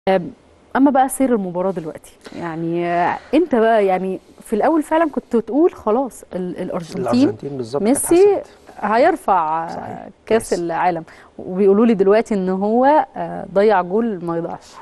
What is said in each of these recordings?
اما بقى سير المباراه دلوقتي يعني انت بقى يعني في الاول فعلا كنت تقول خلاص الارجنتين الارجنتين بالظبط كانت ميسي حسمت. هيرفع صحيح. كاس كاس. العالم. وبيقولوا لي دلوقتي ان هو ضيع جول ما يضيعش.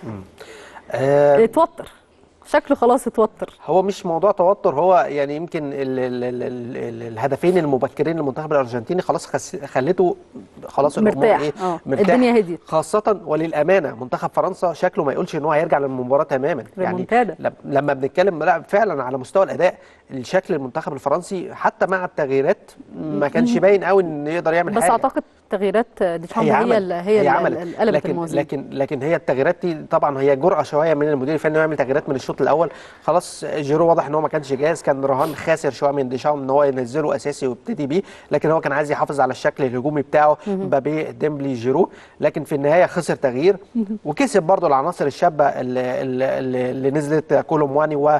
آه اتوتر، شكله خلاص اتوتر. هو مش موضوع توتر، هو يعني يمكن ال الهدفين المبكرين للمنتخب الارجنتيني خلاص خلته خلاص الامور مرتاح، ايه، مرتاح. الدنيا هديت. خاصه وللامانه منتخب فرنسا شكله ما يقولش ان هو هيرجع للمباراه تماما يعني. ريمونتادا. لما بنتكلم لا فعلا على مستوى الاداء، الشكل المنتخب الفرنسي حتى مع التغييرات ما كانش باين قوي ان يقدر يعمل بس حاجه. اعتقد تغييرات هي ديشامب هي عملت اللي هي هي عملت اللي قلبت لكن الموازين. لكن لكن هي التغييرات دي طبعا هي جرأة شويه من المدير الفني انه يعمل تغييرات من الشوط الاول. خلاص جيرو واضح ان هو ما كانش جاهز، كان رهان خاسر شويه من ديشامب ان هو ينزله اساسي ويبتدي بيه، لكن هو كان عايز يحافظ على الشكل الهجومي بتاعه مبابي ديمبلي جيرو. لكن في النهايه خسر تغيير وكسب برضه العناصر الشابه اللي نزلت كولومواني و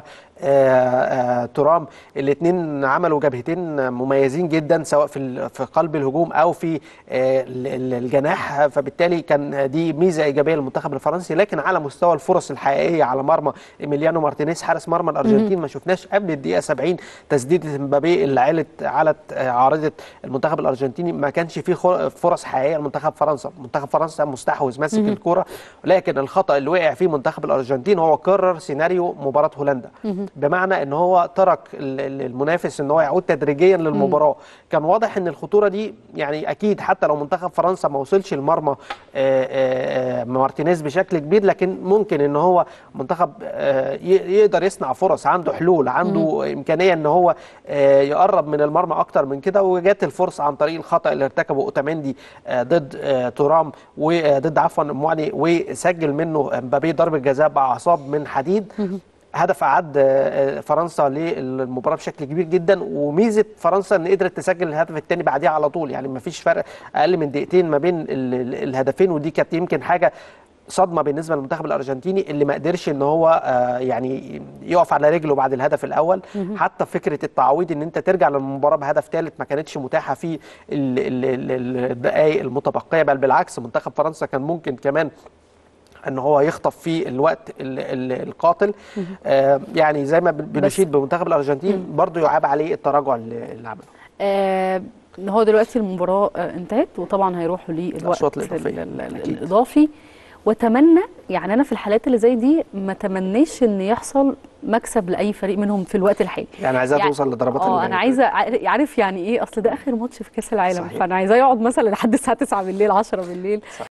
ترام. الاثنين عملوا جبهتين مميزين جدا سواء في قلب الهجوم او في الجناح، فبالتالي كان دي ميزه ايجابيه للمنتخب الفرنسي. لكن على مستوى الفرص الحقيقيه على مرمى ايميليانو مارتينيز حارس مرمى الارجنتين ما شفناش قبل الدقيقه 70 تسديده مبابي اللي علت عارضه المنتخب الارجنتيني. ما كانش فيه فرص حقيقيه لمنتخب فرنسا. منتخب فرنسا مستحوذ ماسك الكوره، لكن الخطا اللي وقع فيه منتخب الارجنتين هو كرر سيناريو مباراه هولندا، بمعنى ان هو ترك المنافس ان هو يعود تدريجيا للمباراه. كان واضح ان الخطوره دي يعني اكيد حتى لو منتخب فرنسا ما وصلش لمرمى مارتينيز بشكل كبير، لكن ممكن ان هو منتخب يقدر يصنع فرص، عنده حلول، عنده امكانيه ان هو يقرب من المرمى اكتر من كده. وجات الفرصه عن طريق الخطا اللي ارتكبه اوتاميندي ضد ترام وضد عفوا مواني، وسجل منه مبابي ضربه جزاء باعصاب من حديد. هدف اعاد فرنسا للمباراه بشكل كبير جدا. وميزه فرنسا ان قدرت تسجل الهدف الثاني بعديها على طول، يعني ما فيش فرق اقل من دقيقتين ما بين الهدفين. ودي كانت يمكن حاجه صدمه بالنسبه للمنتخب الارجنتيني اللي ما قدرش ان هو يعني يقف على رجله بعد الهدف الاول. حتى فكره التعويض ان انت ترجع للمباراه بهدف ثالث ما كانتش متاحه في الدقائق المتبقيه، بل بالعكس منتخب فرنسا كان ممكن كمان ان هو يخطف في الوقت القاتل. يعني زي ما بنشيد بمنتخب الارجنتين برضو يعاب عليه التراجع اللي عمله. هو دلوقتي المباراه انتهت وطبعا هيروحوا الاشواط للوقت الاضافيه الاضافي. واتمنى يعني انا في الحالات اللي زي دي ما تمنيش ان يحصل مكسب لاي فريق منهم في الوقت الحالي. يعني عايزاها توصل لضربات انا عايزه عارف يعني ايه، اصل ده اخر ماتش في كاس العالم. صحيح. فانا عايزاه يقعد مثلا لحد الساعه 9 بالليل 10 بالليل. صحيح.